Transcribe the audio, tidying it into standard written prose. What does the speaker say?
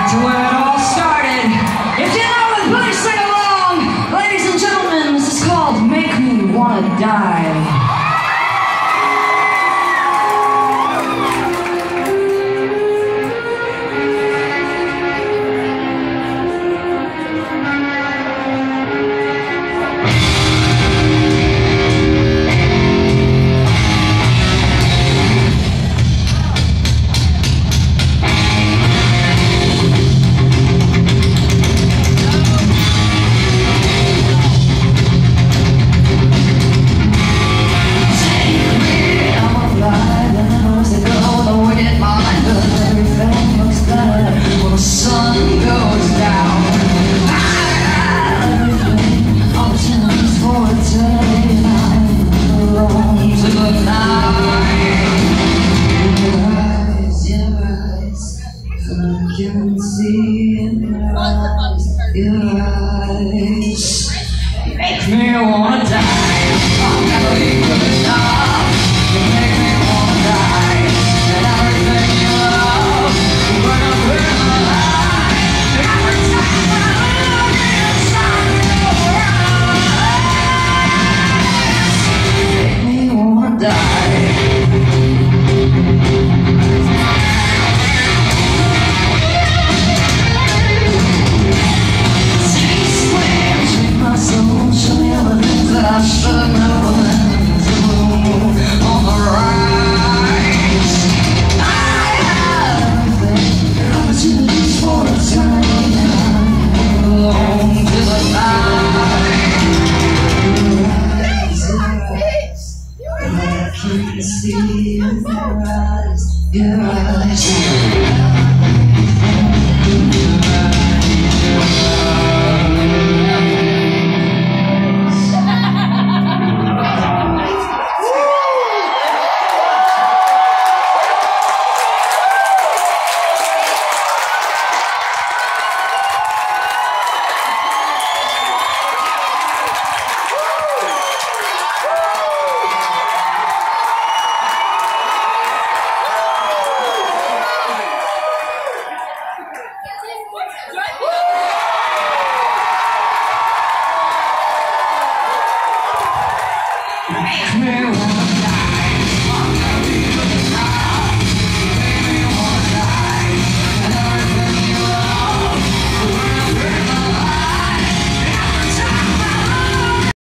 to where it all started. If you know it, please sing along. Ladies and gentlemen, this is called Make Me Wanna Die. You can see in your eyes, make me wanna die. I'll never be good enough. You make me wanna die. And everything you love, when I'm in my life, every time I look inside your eyes, make me wanna die. I should never let you on the rise. I have everything, opportunities for a time, and I'm alone till the night. I can see in your eyes, your eyes. Make me wanna die.